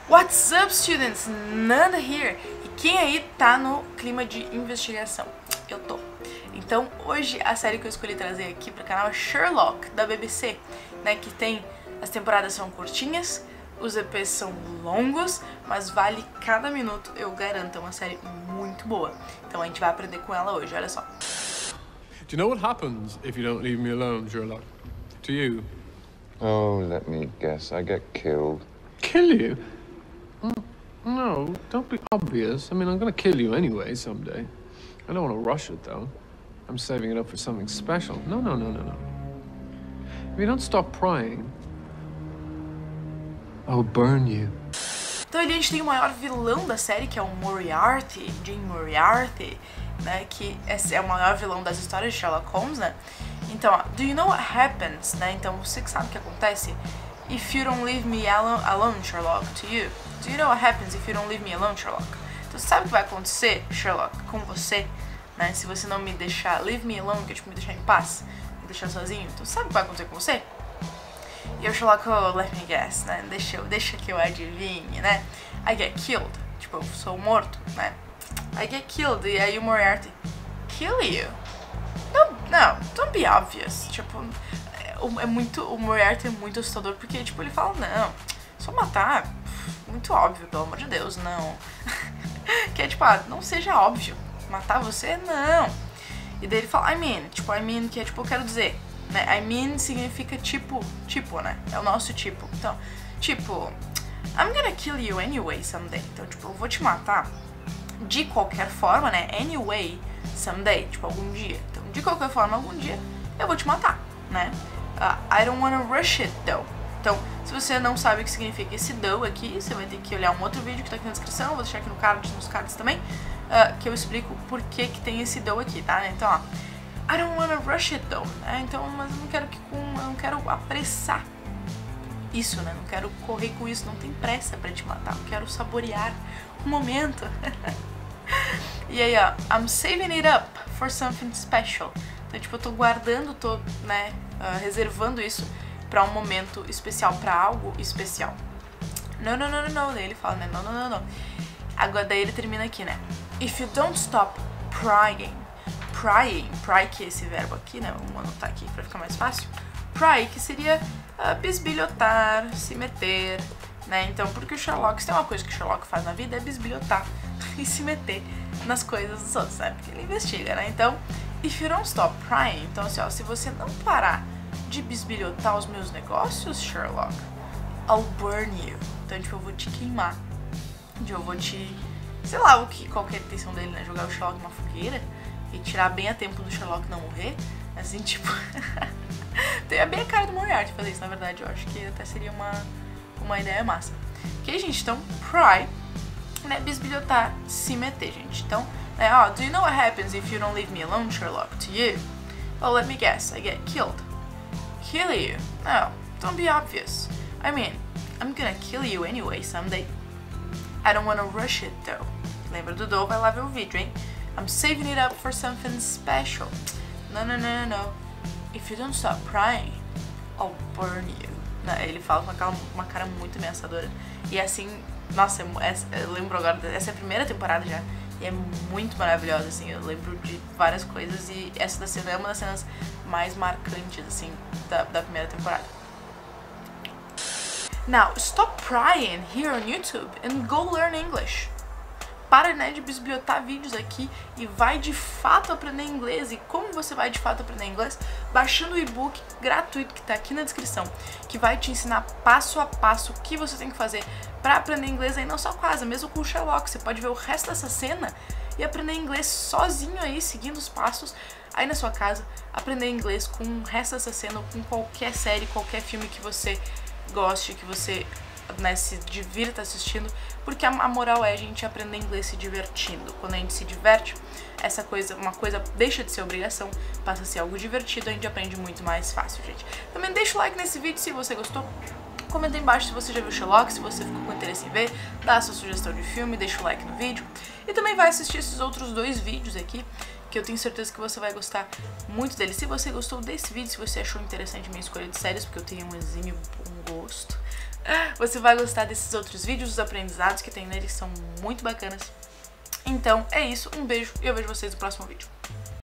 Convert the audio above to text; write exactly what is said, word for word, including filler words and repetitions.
What's up, students? Nanda here. E quem aí tá no clima de investigação? Eu tô. Então, hoje a série que eu escolhi trazer aqui pro canal é Sherlock, da B B C, né, que tem, as temporadas são curtinhas, os E Ps são longos, mas vale cada minuto, eu garanto, é uma série muito boa. Então a gente vai aprender com ela hoje, olha só. Do you know what happens if you don't leave me alone, Sherlock? To you? Oh, let me guess. I get killed. Kill you? Mm, no, don't be obvious. I mean, I'm gonna kill you anyway someday. I don't want to rush it, though. I'm saving it up for something special. No, no, no, no, no. If you don't stop prying, I'll burn you. Então ali a gente tem o maior vilão da série, que é o Moriarty, Jim Moriarty, né, que é o maior vilão das histórias de Sherlock Holmes, né. Então, ó, do you know what happens, né, então você que sabe o que acontece? If you don't leave me alone, alone, Sherlock, to you. Do you know what happens if you don't leave me alone, Sherlock? Então você sabe o que vai acontecer, Sherlock, com você, né, se você não me deixar, leave me alone, que é tipo me deixar em paz, me deixar sozinho, então sabe o que vai acontecer com você? E o Sherlock, oh, let me guess, né, deixa, eu, deixa que eu adivinhe, né, I get killed, tipo, eu sou morto, né, I get killed, e aí o Moriarty, kill you? Não, não, don't be obvious, tipo, é, é muito, o Moriarty é muito assustador, porque, tipo, ele fala, não, só matar, muito óbvio, pelo amor de Deus, não, que é, tipo, ah, não seja óbvio, matar você, não, e daí ele fala, I mean, tipo, I mean, que é, tipo, eu quero dizer, né, I mean significa tipo, tipo, né, é o nosso tipo, então, tipo, I'm gonna kill you anyway someday, então, tipo, eu vou te matar de qualquer forma, né, anyway someday, tipo, algum dia, então, de qualquer forma, algum dia, eu vou te matar, né, uh, I don't wanna rush it, though, então, se você não sabe o que significa esse though aqui, você vai ter que olhar um outro vídeo que tá aqui na descrição, vou deixar aqui no card, nos cards também, uh, que eu explico por que que tem esse though aqui, tá, então, ó, I don't wanna rush it though, né? Então, mas eu não quero que com, eu não quero apressar isso, né? Não quero correr com isso, não tem pressa pra te matar. Eu quero saborear o momento. E aí, ó, I'm saving it up for something special. Então, tipo, eu tô guardando, tô, né, uh, reservando isso pra um momento especial, pra algo especial. Não, não, não, não, não. Daí ele fala, né? Não, não, não, não. Agora, daí ele termina aqui, né? If you don't stop prying. Prying, pry, que é esse verbo aqui, né, vamos anotar aqui pra ficar mais fácil. Pry, que seria uh, bisbilhotar, se meter, né, então, porque o Sherlock, se tem uma coisa que o Sherlock faz na vida é bisbilhotar e se meter nas coisas dos outros, né, porque ele investiga, né, então, if you don't stop prying, então assim, ó, se você não parar de bisbilhotar os meus negócios, Sherlock, I'll burn you, então, tipo, eu vou te queimar, eu vou te, sei lá, o que, qual que é a intenção dele, né, jogar o Sherlock numa fogueira, e tirar bem a tempo do Sherlock não morrer, assim, tipo... Tem bem a cara do Moriarty fazer isso, na verdade, eu acho que até seria uma, uma ideia massa. Ok, gente, então, pry, né, bisbilhotar, se meter, gente. Então, né, ó, do you know what happens if you don't leave me alone, Sherlock, to you? Well, let me guess, I get killed. Kill you? No, don't be obvious. I mean, I'm gonna kill you anyway someday. I don't wanna rush it, though. Lembra do though, vai lá ver o vídeo, hein? I'm saving it up for something special. No, no, no, no, no. If you don't stop prying, I'll burn you. Ele fala com aquela, uma cara muito ameaçadora. E assim, nossa, eu lembro agora, essa é a primeira temporada já. E é muito maravilhosa, assim, eu lembro de várias coisas. E essa da cena é uma das cenas mais marcantes, assim, da, da primeira temporada. Now, stop prying here on YouTube and go learn English. Para, né, de bisbilhotar vídeos aqui e vai de fato aprender inglês. E como você vai de fato aprender inglês? Baixando o e-book gratuito que tá aqui na descrição, que vai te ensinar passo a passo o que você tem que fazer para aprender inglês aí, não só quase, mesmo com o Sherlock. Você pode ver o resto dessa cena e aprender inglês sozinho aí, seguindo os passos aí na sua casa, aprender inglês com o resto dessa cena ou com qualquer série, qualquer filme que você goste, que você, né, se divirta assistindo, porque a moral é a gente aprender inglês se divertindo. Quando a gente se diverte, essa coisa, uma coisa deixa de ser obrigação, passa a ser algo divertido, a gente aprende muito mais fácil, gente. Também deixa o like nesse vídeo se você gostou, comenta aí embaixo se você já viu Sherlock, se você ficou com interesse em ver, dá a sua sugestão de filme, deixa o like no vídeo, e também vai assistir esses outros dois vídeos aqui, que eu tenho certeza que você vai gostar muito deles. Se você gostou desse vídeo, se você achou interessante a minha escolha de séries, porque eu tenho um exímio bom gosto, você vai gostar desses outros vídeos, os aprendizados que tem neles, que são muito bacanas. Então é isso, um beijo e eu vejo vocês no próximo vídeo.